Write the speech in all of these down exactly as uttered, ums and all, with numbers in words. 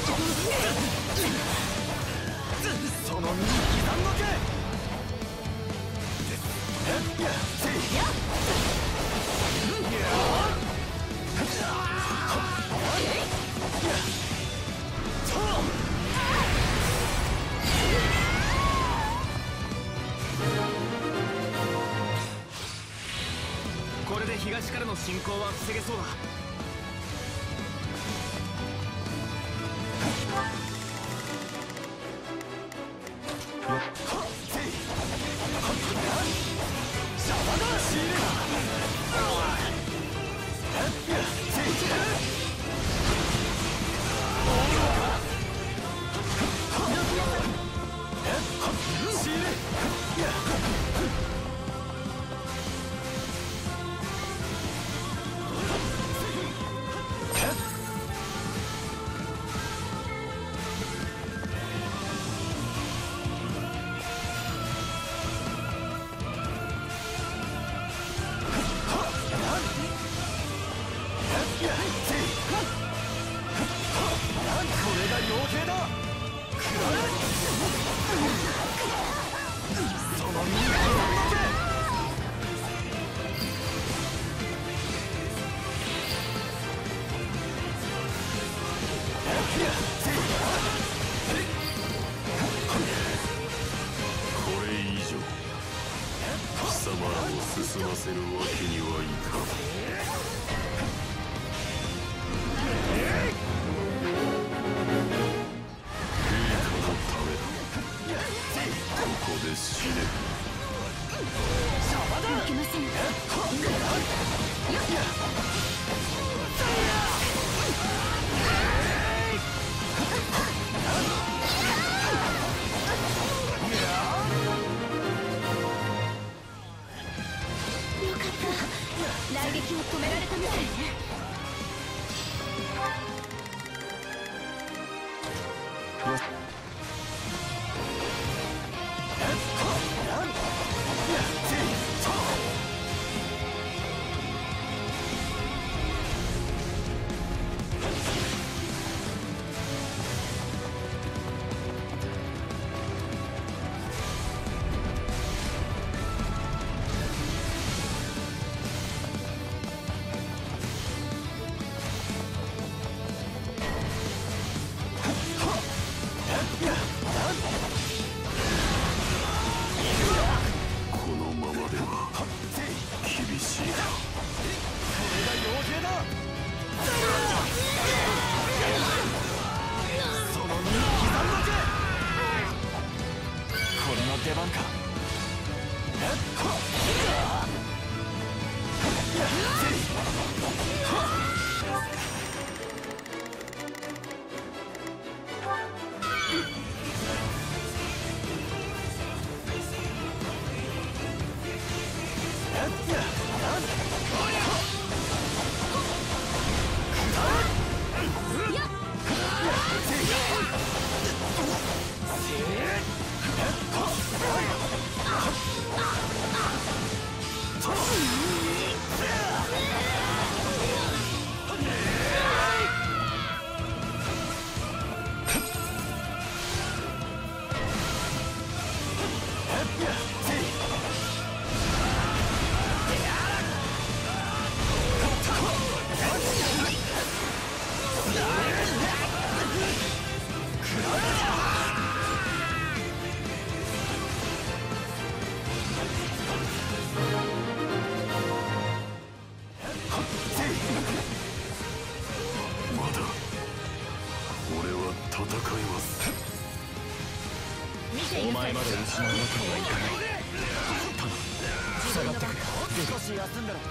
その身に刻んのけ。やっせいやこれで東からの進行は防げそうだ。進ませるわけにはいかん。陛下のためだ。ここで死ね。 いけません。雷撃を止められたみたいね。 このままでは厳しいだ。これが妖精だ。その身に刻んだけ。これの出番か。まだ俺は戦います。お前まで失うわけにはいかない。ただ下がってくれ。少し休んだろ。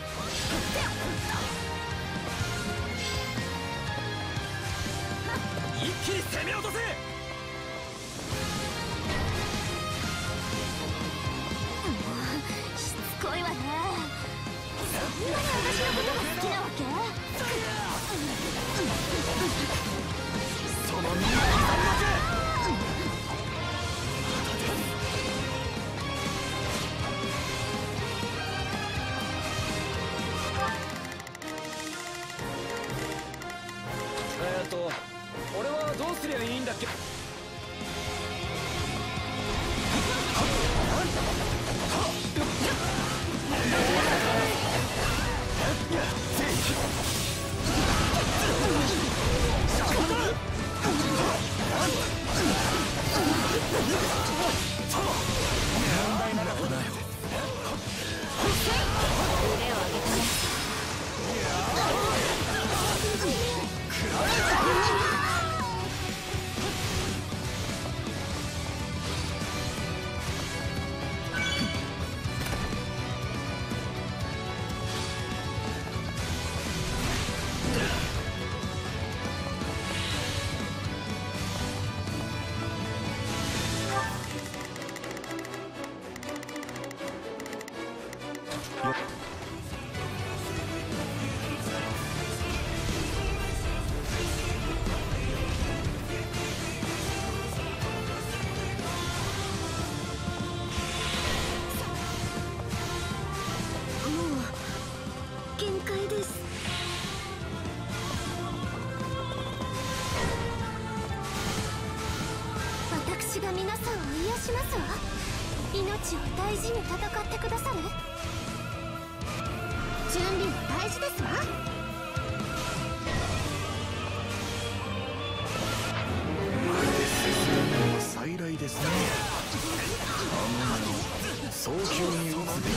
一気に攻め落とせ。 しつこいわね。そんなに私のことが好きなわけ？ その身に刻んだけ。えっと俺はどうすすりゃいいんだっけ。問題ならほなよ。 腕を上げたね。私が皆さんを癒しますわ。命を大事に戦ってくださる。準備は大事ですわ。 まるで背水の再来ですね。あの目を早急に打つべきです。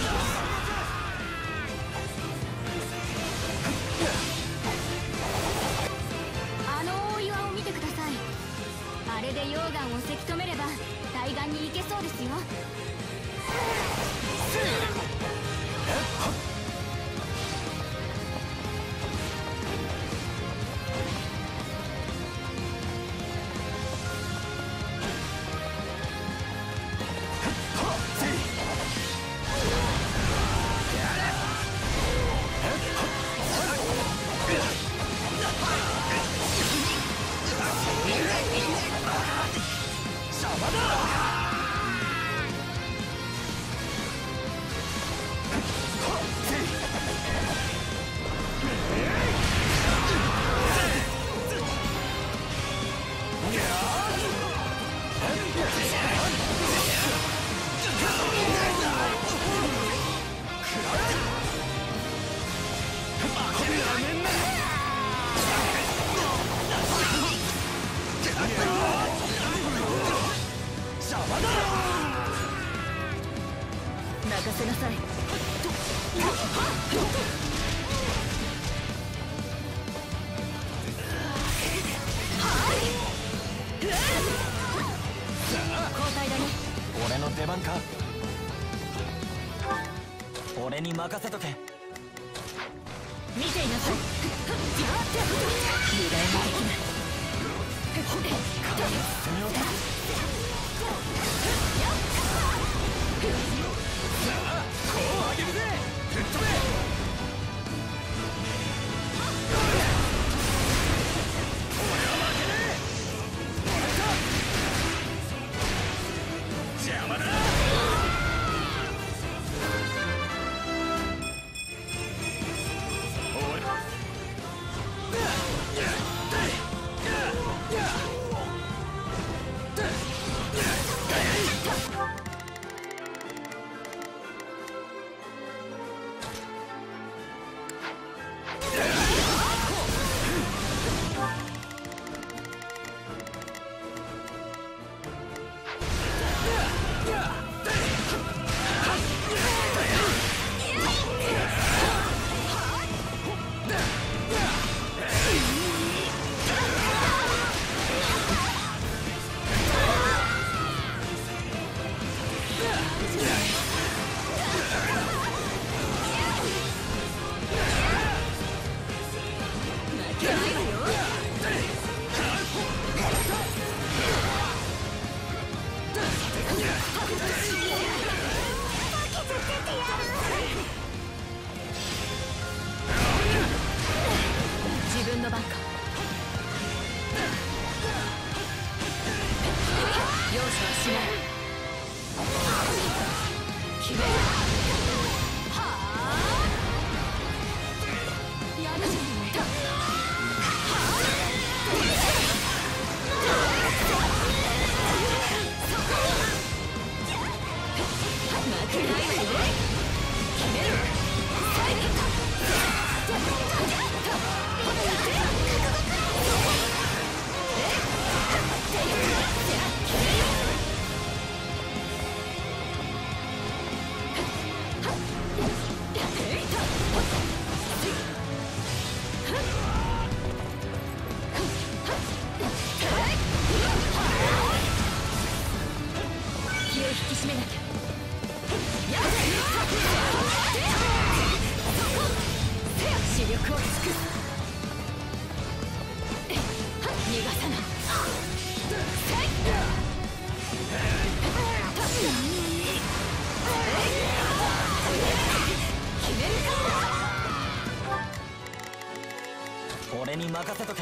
あの大岩を見てください。あれで溶岩をせき止めれば対岸に行けそうですよ。任せなさい。交代だね。 俺の出番か。俺に任せとけ。 見ていなさい。油断はできない。 攻めようか。こう上げるぜ。吹っ飛べ。俺は負けねえ。俺か。邪魔だ。 俺に任せとけ。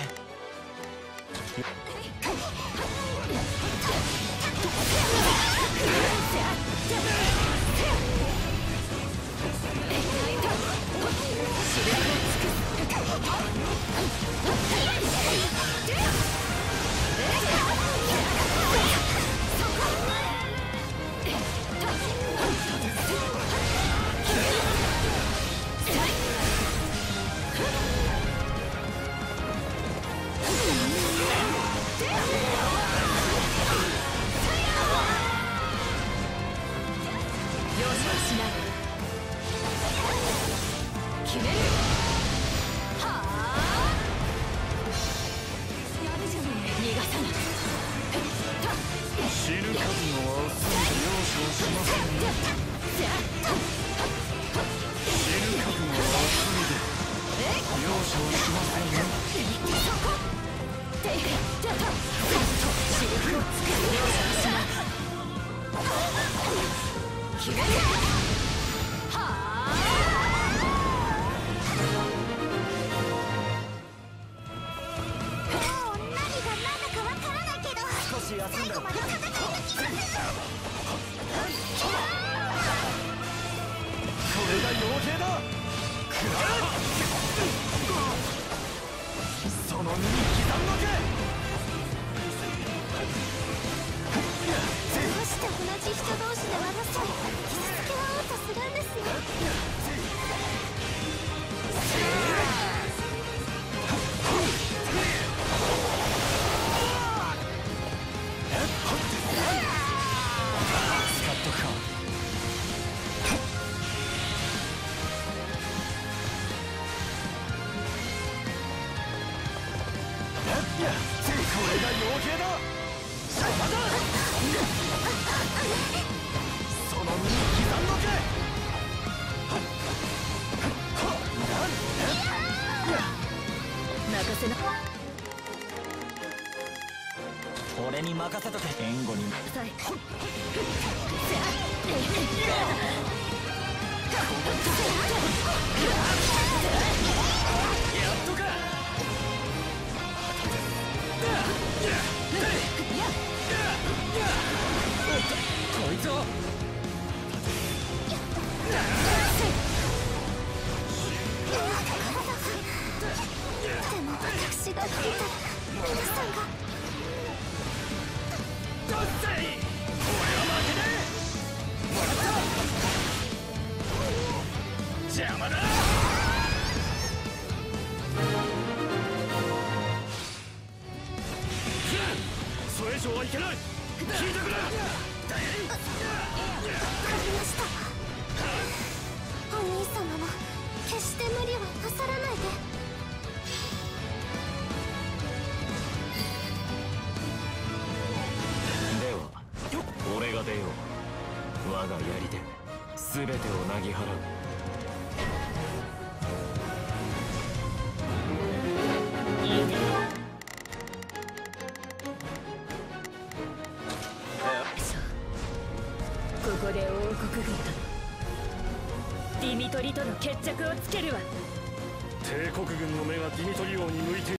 俺に任せとけ。援護にやっとか。こいつをでも私が聞いたら皆さんがどっさい。俺は負けねえ。もらった。邪魔だ。それ以上はいけない。聞いてくれ。わかりました。お兄様も決して無理はなさらないで。 俺が出よう。我が槍で全てをなぎ払う。いいね。 ここで王国軍とディミトリとの決着をつけるわ。 帝国軍の目がディミトリ王に向いている。